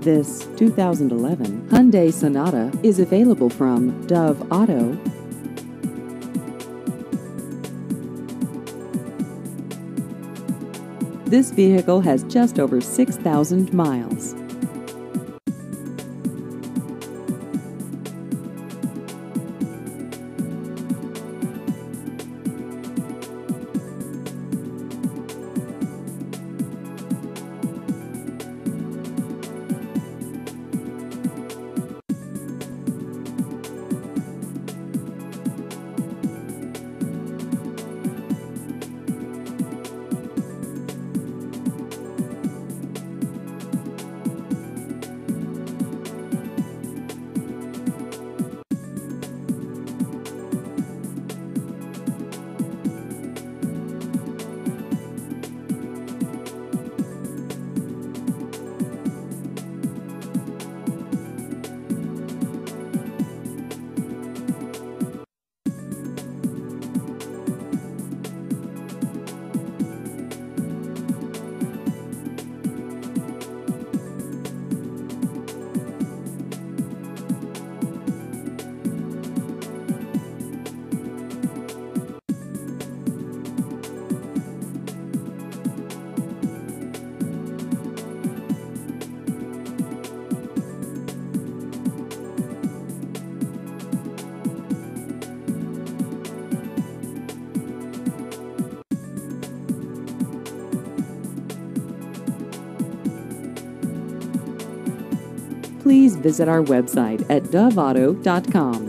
This 2011 Hyundai Sonata is available from Dove Auto. This vehicle has just over 6,000 miles. Please visit our website at doveauto.com.